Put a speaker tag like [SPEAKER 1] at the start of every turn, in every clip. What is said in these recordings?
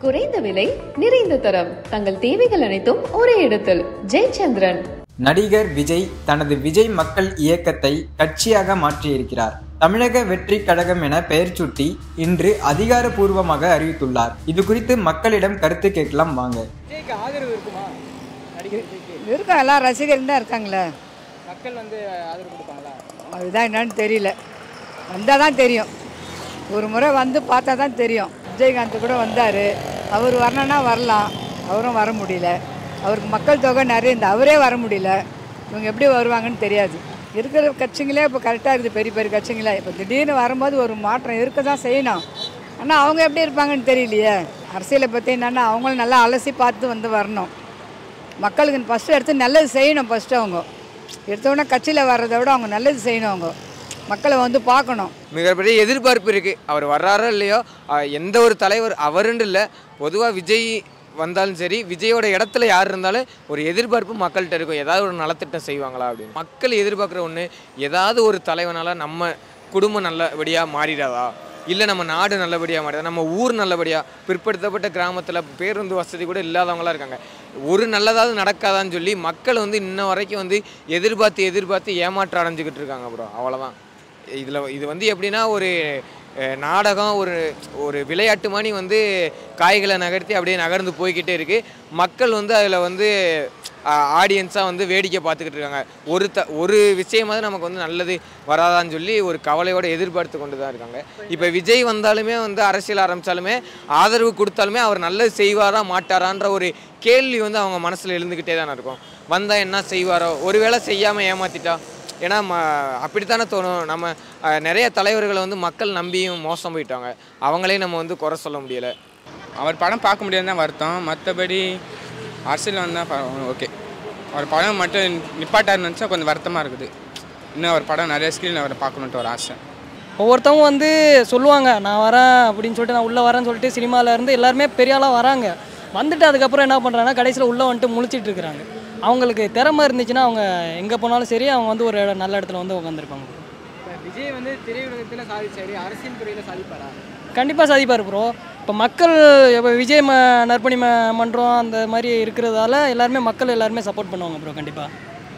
[SPEAKER 1] குறைந்த விலை, நிறைந்த தரம். தங்கள் தேவைகள் அனைத்தும் ஒரே இடத்தில். ஜெயச்சந்திரன்.
[SPEAKER 2] நடிகர் விஜய் தனது விஜய் மக்கள் இயக்கத்தை கட்சியாக மாற்றியிருக்கிறார். தமிழக வெற்றி கழகம் என பெயர் சூட்டி இன்று அதிகாரப்பூர்வமாக அறிவித்துள்ளார். இது குறித்து மக்களிடம் கருத்து கேட்கலாம் வாங்க.
[SPEAKER 3] ஆதரவு இருக்குமா?
[SPEAKER 4] இருக்கா, எல்லாம் ரசிகர்கள் தான் இருக்காங்களே.
[SPEAKER 3] மக்கள் ஆதரவு கொடுப்பாங்களா?
[SPEAKER 4] அதுதான் என்னன்னு தெரியல, வந்தால் தான் தெரியும். ஒரு முறை வந்து பார்த்தா தான் தெரியும். விஜயகாந்த் கூட வந்தார், அவர் வரணுன்னா வரலாம், அவரும் வர முடியல. அவருக்கு மக்கள் தொகை நிறைய இந்த அவரே வர முடியல. இவங்க எப்படி வருவாங்கன்னு தெரியாது. இருக்கிற கட்சிங்களே இப்போ கரெக்டாக இருக்குது, பெரிய பெரிய கட்சிங்களே. இப்போ திடீர்னு வரும்போது ஒரு மாற்றம் இருக்க தான் செய்யணும். ஆனால் அவங்க எப்படி இருப்பாங்கன்னு தெரியலையே. அரசியலை பற்றி என்னென்னா அவங்களும் நல்லா அலசி பார்த்து வரணும். மக்களுக்கு ஃபஸ்ட்டு எடுத்து நல்லது செய்யணும். ஃபஸ்ட்டு அவங்க எடுத்தோடனே கட்சியில் வர்றதை விட அவங்க நல்லது செய்யணும். அவங்க மக்களை பார்க்கணும்.
[SPEAKER 3] மிகப்பெரிய எதிர்பார்ப்பு இருக்குது. அவர் வர்றாரோ இல்லையோ, எந்த ஒரு தலைவர் அவருன்னு இல்லை, பொதுவாக விஜய் வந்தாலும் சரி, விஜயோட இடத்துல யார் இருந்தாலும் ஒரு எதிர்பார்ப்பு மக்கள்கிட்ட இருக்கும். ஏதாவது ஒரு நலத்திட்டம் செய்வாங்களா அப்படின்னு மக்கள் எதிர்பார்க்குற ஒன்று, ஏதாவது ஒரு தலைவனால் நம்ம குடும்பம் நல்லபடியாக மாறிடாதா, இல்லை நம்ம நாடு நல்லபடியாக மாறிடா, நம்ம ஊர் நல்லபடியாக, பிற்படுத்தப்பட்ட கிராமத்தில் பேருந்து வசதி கூட இல்லாதவங்களாம் இருக்காங்க, ஒரு நல்லதாவது நடக்காதான்னு சொல்லி மக்கள் இன்ன வரைக்கும் எதிர்பார்த்து ஏமாற்றம் அடைஞ்சிக்கிட்டு இருக்காங்க. அப்புறம் அவ்வளோதான். இது எப்படின்னா ஒரு நாடகம், ஒரு விளையாட்டு மாதிரி காய்களை நகர்த்தி அப்படியே நகர்ந்து போய்கிட்டே இருக்குது. மக்கள் அதில் ஆடியன்ஸாக வேடிக்கை பார்த்துக்கிட்டு இருக்காங்க. ஒரு விஷயமாவது நமக்கு நல்லது வராதான்னு சொல்லி ஒரு கவலையோடு எதிர்பார்த்து கொண்டு தான் இருக்காங்க. இப்போ விஜய் வந்தாலுமே அரசியல் ஆரம்பித்தாலுமே, ஆதரவு கொடுத்தாலுமே அவர் நல்லது செய்வாரா மாட்டாரான்ற ஒரு கேள்வி அவங்க மனசில் எழுந்துக்கிட்டே தானே இருக்கும். வந்தால் என்ன செய்வாரோ, ஒருவேளை செய்யாமல் ஏமாற்றிட்டா, ஏன்னா அப்படித்தானே தோணும். நம்ம நிறைய தலைவர்களை மக்கள் நம்பியும் மோசம் போயிட்டாங்க. அவங்களே நம்ம குறை சொல்ல முடியலை.
[SPEAKER 5] அவர் படம் பார்க்க முடியாது தான் வருத்தம். மற்றபடி அரசியல் வந்தால் ஓகே. அவர் படம் மட்டும் நிப்பாட்டாருன்னு நினச்சா கொஞ்சம் வருத்தமாக இருக்குது. இன்னும் அவர் படம் நிறைய ஸ்க்ரீனில் அவரை பார்க்கணுன்ட்டு ஒரு ஆசை.
[SPEAKER 6] ஒவ்வொருத்தவங்க சொல்லுவாங்க, நான் வரேன் அப்படின்னு சொல்லிட்டு, நான் உள்ளே வரேன்னு சொல்லிட்டு சினிமாவிலேருந்து எல்லாருமே பெரிய ஆளாக வராங்க. வந்துட்டு அதுக்கப்புறம் என்ன பண்ணுறாங்கன்னா கடைசியில் உள்ளே முழிச்சிட்டு இருக்கிறாங்க. அவங்களுக்கு திறமை இருந்துச்சுன்னா அவங்க எங்கே போனாலும் சரி, அவங்க ஒரு நல்ல இடத்துல உட்காந்துருப்பாங்க.
[SPEAKER 3] விஜய் திரையுலகத்தில் சாதிச்சாரு, அரசியல் துறையில் சாதிப்பாரா?
[SPEAKER 6] கண்டிப்பாக சாதிப்பார் ப்ரோ. இப்போ மக்கள் இப்போ விஜய் நற்பணி மன்றம் அந்த மாதிரி இருக்கிறதால எல்லாருமே சப்போர்ட் பண்ணுவாங்க ப்ரோ. கண்டிப்பாக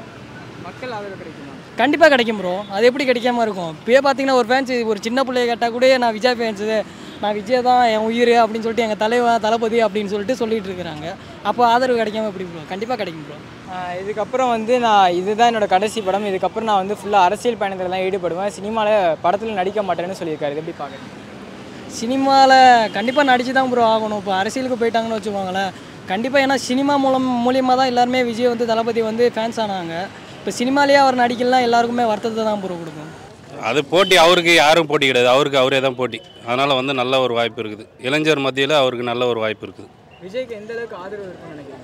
[SPEAKER 3] மக்கள் ஆதரவு கிடைக்குமா?
[SPEAKER 6] கண்டிப்பாக கிடைக்கும் ப்ரோ. அது எப்படி கிடைக்காம இருக்கும்? இப்போயே பார்த்தீங்கன்னா ஒரு ஃபேன்ஸ், ஒரு சின்ன பிள்ளைய கேட்டால் கூட நான் விஜய் ஃபேன்ஸு, நான் விஜய் தான் என் உயிர் அப்படின்னு சொல்லிட்டு, எங்கள் தலைவன் தளபதி அப்படின்னு சொல்லிட்டு இருக்கிறாங்க. அப்போ ஆதரவு கிடைக்காம எப்படி ப்ரோ? கண்டிப்பாக கிடைக்கும் ப்ரோ.
[SPEAKER 7] இதுக்கப்புறம் நான் இதுதான் என்னோடய கடைசி படம். இதுக்கப்புறம் நான் ஃபுல்லாக அரசியல் பயணத்தில் தான் ஈடுபடுவேன். சினிமாவில் படத்தில் நடிக்க மாட்டேன்னு சொல்லியிருக்காரு. இது எப்படி பார்க்குறீங்க?
[SPEAKER 6] சினிமாவில் கண்டிப்பாக நடிச்சு தான் ப்ரோ ஆகணும். இப்போ அரசியலுக்கு போயிட்டாங்கன்னு வச்சுக்கோங்களேன், கண்டிப்பாக. ஏன்னா சினிமா மூலியமாக தான் எல்லாருமே விஜய் தளபதி ஃபேன்ஸ் ஆனாங்க. இப்போ சினிமாலேயே அவர் நடிக்கலாம், எல்லாருக்குமே வருத்தத்தை தான் ப்ரோ கொடுக்கும்.
[SPEAKER 8] அது போட்டி அவருக்கு யாரும் போட்டி கிடையாது, அவரே தான் போட்டி. அதனால் நல்ல ஒரு வாய்ப்பு இருக்குது. இளைஞர் மத்தியில் அவருக்கு நல்ல ஒரு வாய்ப்பு இருக்குது.
[SPEAKER 3] விஜய்க்கு எந்த அளவுக்கு ஆதரவு இருக்குன்னு நினைக்கிறேன்?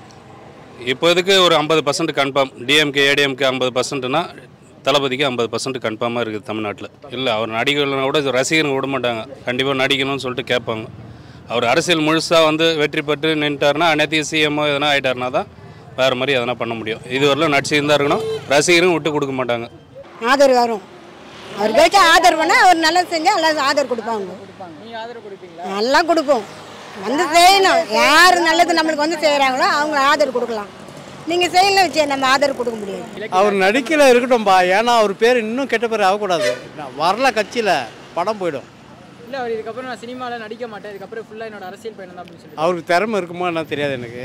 [SPEAKER 8] இப்போதுக்கு ஒரு 50% கன்ஃபார்ம். டிஎம்கே ஏடிஎம்கே 50%னா தளபதிக்கு 50% கன்ஃபார்மாக இருக்குது தமிழ்நாட்டில். இல்லை, அவர் நடிகர்களை கூட ரசிகர்கள் விட மாட்டாங்க. கண்டிப்பாக நடிக்கணும்னு சொல்லிட்டு கேட்பாங்க. அவர் அரசியல் முழுசாக வெற்றி பெற்று நின்றுட்டாருன்னா, அனைத்து சிஎம்ஓ எதனா ஆகிட்டாருனா தான் வேறு மாதிரி எதனா பண்ண முடியும். இதுவரையிலும் நடிச்சுன்னு தான் இருக்கணும். ரசிகரும் விட்டு கொடுக்க மாட்டாங்க.
[SPEAKER 9] ஆதரவு வரும். அவர் பேச்சா ஆதரவுனா அவர் நல்லா செஞ்சால் எல்லாம் ஆதரவு கொடுப்பாங்க.
[SPEAKER 3] நீங்கள் ஆதரவு கொடுப்பீங்களா?
[SPEAKER 9] நல்லா கொடுப்போம். செய்யணும். யார் நல்லது நம்மளுக்கு செய்கிறாங்களோ அவங்க ஆதரவு கொடுக்கலாம். நீங்கள் செய்யலாம் வச்சு நம்ம ஆதரவு கொடுக்க முடியாது.
[SPEAKER 10] அவர் நடிக்கல இருக்கட்டும்பா. ஏன்னா அவர் பேர் இன்னும் கெட்ட பேர் ஆகக்கூடாது. வரல கட்சியில் படம் போயிடும்.
[SPEAKER 3] இல்லை, அவர் இதுக்கப்புறம் நான் சினிமாவில் நடிக்க மாட்டேன், இதுக்கப்புறம் ஃபுல்லாக என்னோட அரசியல் பயணம் தான் அப்படின்னு சொல்லி.
[SPEAKER 10] அவருக்கு திறமை இருக்குமா என்ன தெரியாது எனக்கு.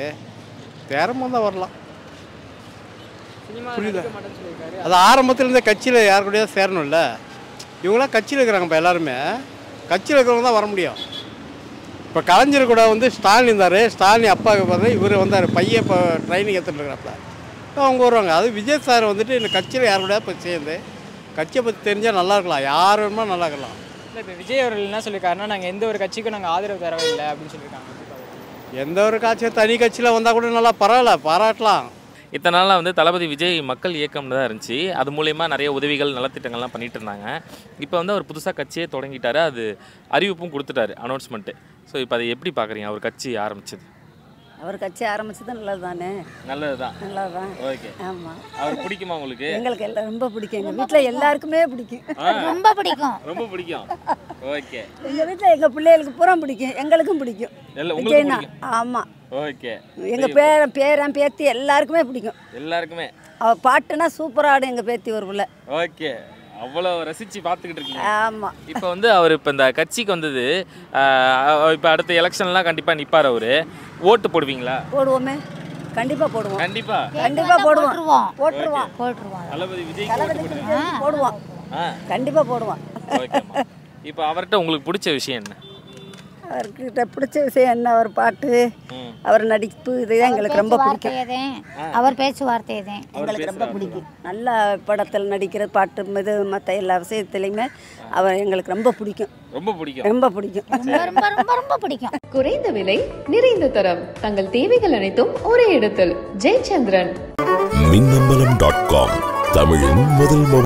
[SPEAKER 10] திறமை தான் வரலாம். புரியுதா? அது ஆரம்பத்துலேருந்தே கட்சியில் யார் கூடயா சேரணும்ல. இவங்களாம் கட்சியில் இருக்கிறாங்கப்பா. எல்லாருமே கட்சியில் இருக்கிறவங்க தான் வர முடியும். இப்போ கலைஞர் கூட ஸ்டாலின் இருந்தார். ஸ்டாலின் அப்பாவுக்கு பார்த்தா இவர் வந்தார். பையன் இப்போ ட்ரைனிங் எடுத்துகிட்டு இருக்கிறாப்புல அவங்க வருவாங்க. அது விஜய் சார் இந்த கட்சியில் யார் கூட இப்போ சேர்ந்து கட்சியை பற்றி தெரிஞ்சால் நல்லா இருக்கலாம். யார் வேணுமா நல்லா இருக்கலாம்.
[SPEAKER 7] இல்லை, இப்போ விஜய் அவர்கள் என்ன சொல்லியிருக்காருன்னா, நாங்கள் எந்த ஒரு கட்சிக்கும் நாங்கள் ஆதரவு தரவே இல்லை அப்படின்னு சொல்லியிருக்காங்க.
[SPEAKER 10] எந்த ஒரு கட்சியும் தனி கட்சியில் வந்தால் கூட நல்லா பரவாயில்ல, பாராட்டலாம்.
[SPEAKER 11] இத்தனை நாளாக தளபதி விஜய் மக்கள் இயக்கம்னு தான் இருந்துச்சு. அது மூலயமா நிறைய உதவிகள் நலத்திட்டங்கள்லாம் பண்ணிகிட்டு இருந்தாங்க. இப்போ அவர் புதுசாக கட்சியே தொடங்கிட்டாரு. அது அறிவிப்பும் கொடுத்துட்டாரு, அனௌன்ஸ்மெண்ட்டு. ஸோ இப்போ அதை எப்படி பார்க்குறீங்க, அவர் கட்சி ஆரம்பிச்சது?
[SPEAKER 12] அவர் கட்சி ஆரம்பிச்சது நல்லது தானே.
[SPEAKER 11] நல்லது தான்.
[SPEAKER 12] நல்லது தான்.
[SPEAKER 11] ஓகே.
[SPEAKER 12] ஆமாம்.
[SPEAKER 11] அவர் பிடிக்குமா உங்களுக்கு?
[SPEAKER 12] எங்களுக்கு எல்லாம் ரொம்ப பிடிக்கும். எங்கள் வீட்டில் எல்லாருக்குமே பிடிக்கும்.
[SPEAKER 13] ரொம்ப பிடிக்கும்.
[SPEAKER 11] ரொம்ப பிடிக்கும். ஓகே.
[SPEAKER 12] எங்கள் வீட்டில் எங்கள் பிள்ளைகளுக்கு பூரா பிடிக்கும், எங்களுக்கும் பிடிக்கும். விஜய்னா ஆமாம்.
[SPEAKER 11] ஓகே.
[SPEAKER 12] எங்கள் பேரன் பேத்தி எல்லாருக்குமே பிடிக்கும்.
[SPEAKER 11] எல்லாருக்குமே.
[SPEAKER 12] அவள் பாட்டுனா சூப்பராக ஆடும் எங்கள் பேத்தி ஒரு பிள்ளை.
[SPEAKER 11] ஓகே. அவ்வளோ ரசித்து பார்த்துக்கிட்டு இருக்கீங்க.
[SPEAKER 12] ஆமாம்.
[SPEAKER 11] இப்போ வந்து அவர் இப்போ இந்த கட்சிக்கு வந்தது, இப்போ அடுத்த எலெக்ஷன்லாம் கண்டிப்பாக நிற்பார் அவர். ஓட்டு போடுவீங்களா?
[SPEAKER 12] போடுவோமே, கண்டிப்பாக போடுவோம்.
[SPEAKER 11] கண்டிப்பாக
[SPEAKER 12] போட்டுருவோம்.
[SPEAKER 11] தளபதி விஜய்
[SPEAKER 12] போடுவோம். கண்டிப்பாக போடுவோம்.
[SPEAKER 11] ஓகேம்மா. இப்போ அவர்கிட்ட உங்களுக்கு பிடிச்ச விஷயம் என்ன?
[SPEAKER 12] அவர்கிட்ட பிடிச்ச விஷயம் என்ன? அவர் பாட்டு, அவர் நடிப்பு, இதுதான் எங்களுக்கு ரொம்ப பிடிக்கும்.
[SPEAKER 13] அவர் பேச்சுவார்த்தை
[SPEAKER 12] எங்களுக்கு ரொம்ப பிடிக்கும். நல்ல படத்தில் நடிக்கிற பாட்டு, இது மற்ற எல்லா விஷயத்துலையுமே அவர் எங்களுக்கு ரொம்ப பிடிக்கும்.
[SPEAKER 11] ரொம்ப பிடிக்கும்.
[SPEAKER 12] ரொம்ப பிடிக்கும்.
[SPEAKER 13] ரொம்ப பிடிக்கும்.
[SPEAKER 1] குறைந்த விலை, நிறைந்த தரம், தங்கள் தேவைகள் அனைத்தும் ஒரே இடத்தில். ஜெயச்சந்திரன்.
[SPEAKER 14] மின்னம்பலம்.com, தமிழின் முதல்